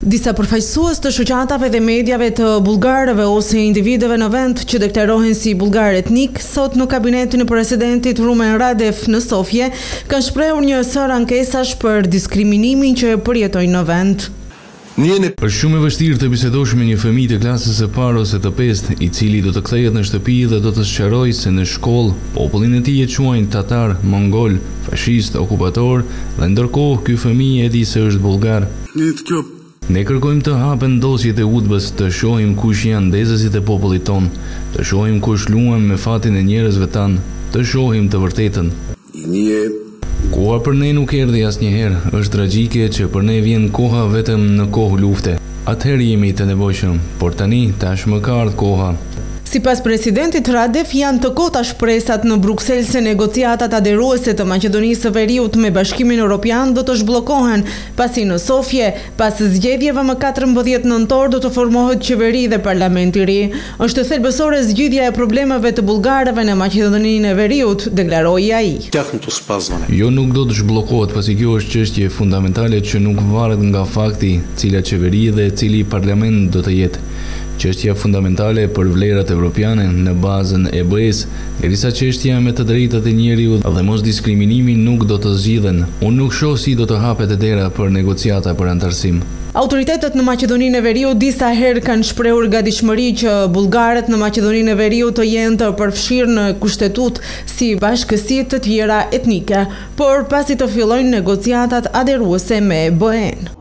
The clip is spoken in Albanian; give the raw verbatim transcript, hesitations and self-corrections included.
Disa përfaqësues të shoqatave dhe mediave të bullgarëve ose individëve në vend që deklarohen si bullgar etnik, sot në kabinetin e presidentit Rumen Radev në Sofje, kanë shprehur një sër ankesash për diskriminimin që përjetojnë në vend. Është shumë e vështirë të bisedosh me një fëmijë të klasës së parë ose të pestë, i cili do të kthehet në shtëpi dhe do të sqarojë se në shkollë popullin e tij e quajnë tatar, mongol, fashist, okupator, dhe ndërkohë ky fëmijë e di se është bullgar. Ne kërkojmë të hapen dosjet e udhbës, të shohim kush janë ndezësit e popullit ton, të shohim kush luan me fatin e njerëzve tanë, të shohim të vërtetën. Koha për ne nuk erdhi asnjëherë, është tragjike që për ne vjen koha vetëm në kohë lufte. Atëherë jemi të nevojshëm, por tani tash më ka ardhur koha. Sipas presidentit Radev, janë të kota shpresat në Bruksel se negociatat aderuese të Maqedonisë së Veriut me Bashkimin Evropian do të zhbllokohen, pasi në Sofje, pas zgjedhjeve më katërmbëdhjetë nëntor do të formohet qeveri dhe parlament i ri. Është thelbësore zgjidhja e problemeve të bullgarëve në Maqedoninë e Veriut, deklaroi ai. Jo, nuk do të zhbllokohet, pasi kjo është çështje fundamentale që nuk varet nga fakti cila qeveri dhe cili parlament do të jetë. Çështja fundamentale për vlerat evropiane në bazën e B E-s, derisa çështja me të drejtat e njeriut dhe mos diskriminimi nuk do të zgjidhen. Unë nuk shoh si do të hapet dera për negociata për antarësim. Autoritetet në Maqedoninë e Veriut disa herë kanë shprehur gatishmëri që bullgarët në Maqedoninë e Veriut të jenë të përfshirë në kushtetut si bashkësi të tjera etnike, por pasi të fillojnë negociatat aderuese me B E-n.